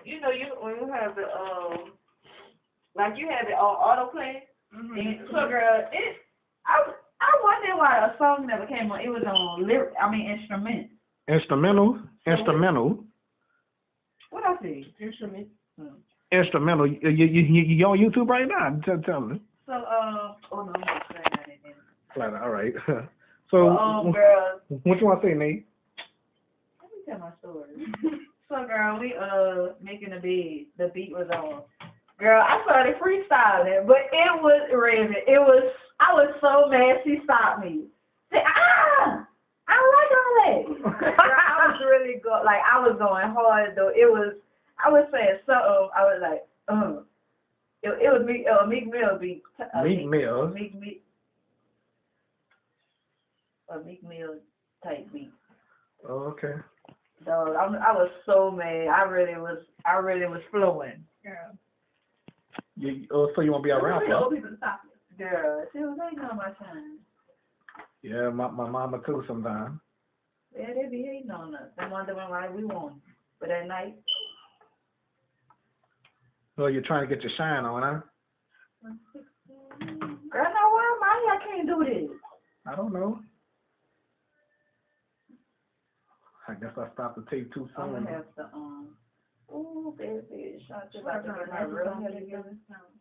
you know, you when you have the like you have it on autoplay. And so girl, I wonder why a song never came on. It was on lyric. I mean instrument. Instrumental. What I say? Instrument. Instrumental. You on YouTube right now? Tell me. So oh no, I'm not saying that again. Flat. All right. So Girl, what you want to say, Nate? let me tell my story. So girl, we making the bed. The beat was on. Girl, I started freestyling, but it was Raven. I was so mad she stopped me. Said, I like all that. Girl, I was really I was going hard though. I was saying something. I was like, It was Meek Mill beat. Meek Mill. A Meek Mill type beat. Oh, okay. Dog, I was so mad. I really was flowing. Girl. So you want to be a rapper? Girl, she was hating on my time. Yeah, my mama too sometimes. Yeah, they be hating on us. They wondering why we won. But at night. So you're trying to get your shine on, huh? Girl, now why am I can't do this? I don't know. I guess I stopped the tape too soon. I'm gonna have to ooh, baby, shot you about to get my real head together.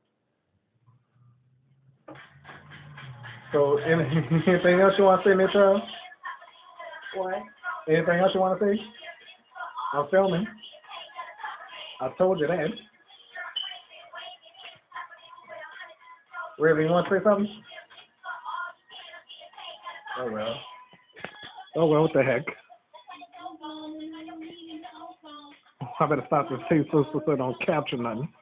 So anything else you want to say, Mitchell? What? Anything else you want to say? I'm filming. I told you that. Raven, you want to say something? Oh well. Oh well, what the heck? I better stop this tape so it don't capture nothing.